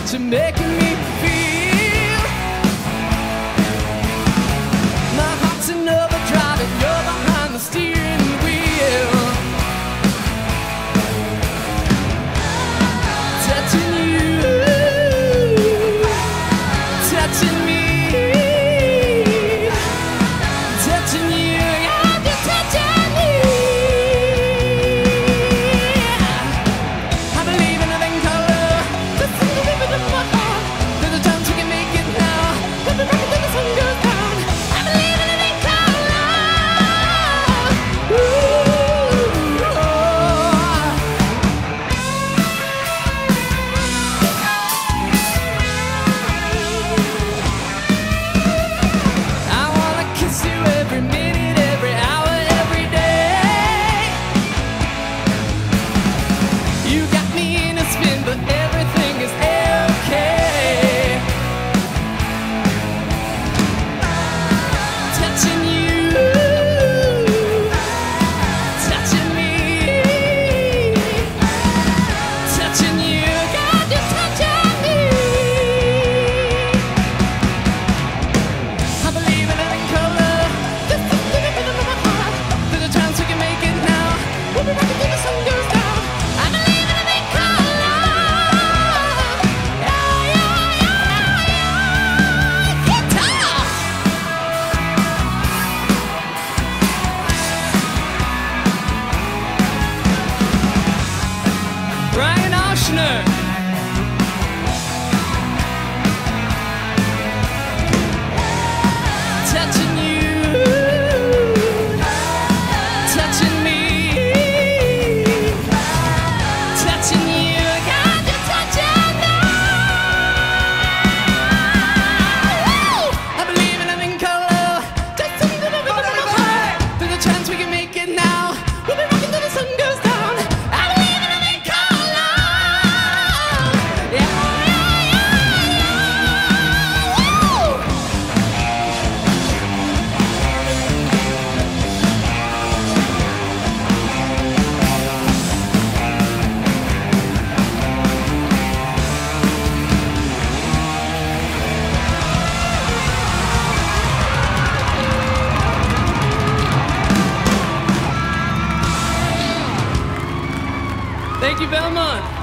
what you're making me feel. My heart's in overdrive and you're behind the steering wheel. Touching you, touching me, touching you, yeah, you're touching me. I believe in living color, there's something living in my heart. There's a chance we can make it now. We'll be right until the sun goes down. I believe in living color. Ooh, oh. I wanna kiss you every minute, every hour, every day. You got me in a spin, but everything is okay. Touching you, touching me, touching you, God, you're touching me. I believe in living color. There's something living in my heart. There's a chance we can make it now. We'll be right until the sun goes down. I believe in living color. Yeah, yeah, yeah, yeah. Guitar. Brian Oshner. Touching you, touching me, touching you, God, you're touching me. Woo! I believe in living color. Just something living in my heart. There's a chance we can make it now. We'll be rocking till the sun goes down. I believe in living color. Yeah, yeah, yeah, yeah. Woo! Thank you, Belmont.